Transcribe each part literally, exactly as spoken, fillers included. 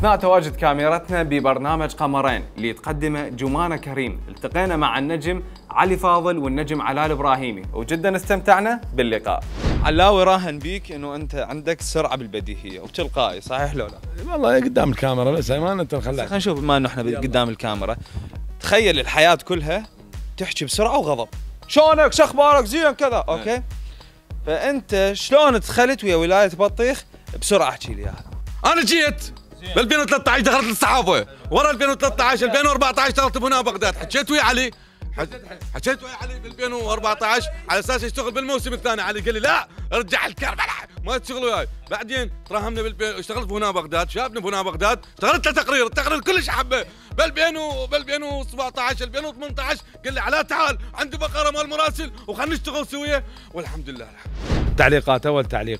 أثناء تواجد كاميرتنا ببرنامج قمرين اللي تقدمه جمانة كريم، التقينا مع النجم علي فاضل والنجم علاء الإبراهيمي، وجدا استمتعنا باللقاء. علاوي راهن بيك انه انت عندك سرعه بالبديهيه وبتلقائي، صحيح لو لا؟ والله قدام الكاميرا بس ما انت خلاك. خلينا نشوف بما انه احنا قدام الكاميرا، تخيل الحياه كلها تحكي بسرعه وغضب. شلونك؟ شو اخبارك؟ زين كذا، اوكي؟ فانت شلون دخلت ويا ولايه بطيخ بسرعه؟ احكي لي اياها. انا جيت ب ألفين وثلاثة عشر دخلت الصحافه، ورا ألفين وثلاثة عشر ألفين وأربعة عشر اشتغلت بهنا بغداد، حكيت ويا علي حكيت ويا علي ب ألفين وأربعة عشر على اساس يشتغل بالموسم الثاني، علي قال لي لا رجع الكربلاء ما تشتغل وياي، بعدين تراهمنا بال اشتغلت بهنا بغداد، شافني بهنا بغداد، اشتغلت له تقرير، التقرير كلش حبه، ب ألفين ب ألفين وسبعة عشر ألفين وثمانية عشر قال لي علاء تعال عندي بقره مال مراسل وخلينا نشتغل سويا، والحمد لله. تعليقات، اول تعليق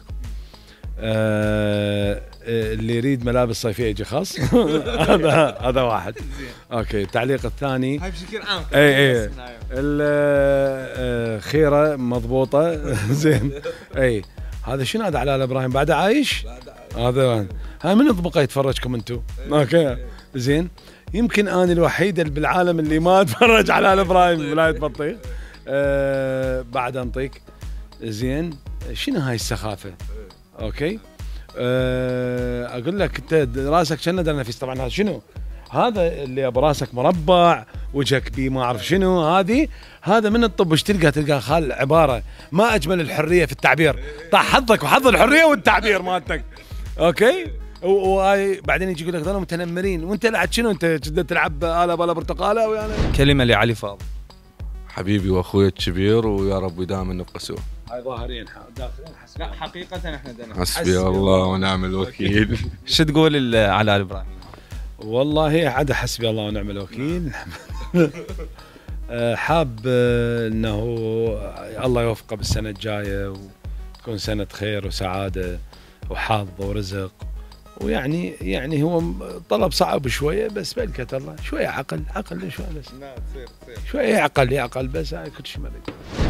آه اللي يريد ملابس صيفيه يجي خاص. هذا هذا واحد. اوكي، التعليق الثاني هاي بشكل عام اي اي الخيره مضبوطه. زين. اي هذا شنو هذا علاء الابراهيم بعد عايش؟ هذا هاي من طبقه يتفرجكم انتم. اوكي زين. يمكن انا الوحيد اللي بالعالم اللي ما اتفرج على علاء الابراهيم ولايه بطيخ. أه بعد انطيك زين. شنو هاي السخافه؟ اوكي. أه اقول لك انت راسك شنو نفيس، طبعا هذا شنو؟ هذا اللي براسك مربع وجهك بي ما اعرف شنو، هذه هذا من الطب. وش تلقى؟ تلقى خال عباره ما اجمل الحريه في التعبير، طاح حظك وحظ الحريه والتعبير مالتك. اوكي. وهاي بعدين يجي يقول لك ظلوا متنمرين، وانت لعبت شنو؟ انت تلعب آلة بلا برتقاله ويعني. كلمه لعلي فاضل. حبيبي واخوي الكبير، ويا رب دائما نبقى سوا. هاي ظاهرين داخلين حسبي. لا حقيقه احنا دنا حسبي الله ونعم الوكيل. شو تقول علاء الابراهيمي؟ والله عاد حسبي الله ونعم الوكيل. حاب انه الله يوفقه بالسنه الجايه وتكون سنه خير وسعاده وحظ ورزق، ويعني يعني هو طلب صعب شويه بس بلكة الله، شويه عقل عقل شويه بس. لا تصير تصير شويه عقل يعقل بس، هاي كل شيء ما